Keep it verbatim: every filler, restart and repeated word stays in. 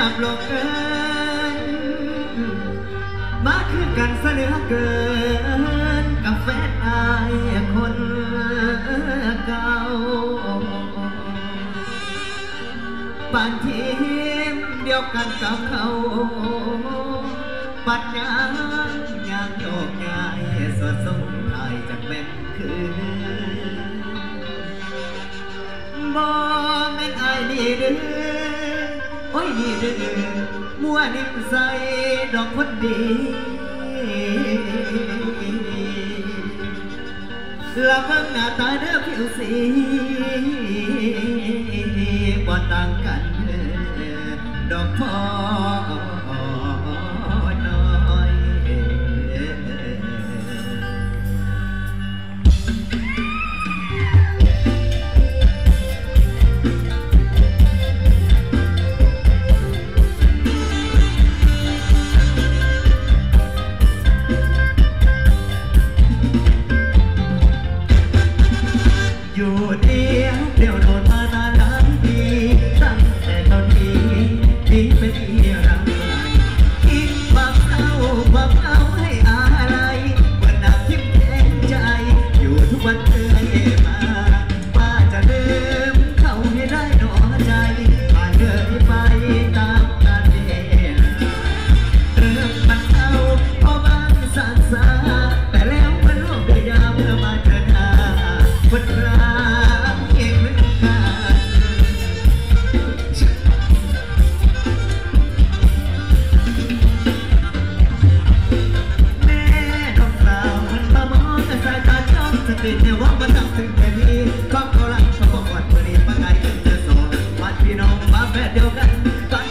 บโลกเกินมาคือกันเสลือเกินกับแฟนอายคนเก่าปานทีมเดียวกันกับเขาปัดยางยางโยกย้ายสดสมทายจากแม่นคือบ่แม่นอายนี่เด้อโอ้ยนี่เด้อมัวนิ่มใส่ดอกคนดีละเบิ่งหน้าตาเด้อผิวสีบ่ต่างกันดอกพอน้อยอยู่เดียวเดี๋ยวโดนมานานหลายปีตั้งแต่ตอนนี้ดีไปที่เราคิดความเศร้าความเอาให้อะไรวันนับทิพย์แทงใจอยู่ทุกวันเรื่อยมาว่าจะลืมเขาให้ได้หนอใจผ่านเลยไปตามกาลเวลาเริ่มมันเศร้าเพราะบ้านสานสาแต่แล้วมันร่วมด้วยยาเพื่อมาเจอหน้าวันรักเองเหมือนกันแม่น้องสาวมันมามองแต่สายตาชอบสติเนี่ยว่ามันต้องถึงแค่นี้ความเขารักชอบบอกวันวันนี้มาไงกันเจอสองวันพี่น้องมาแฝดเดียวกันตอน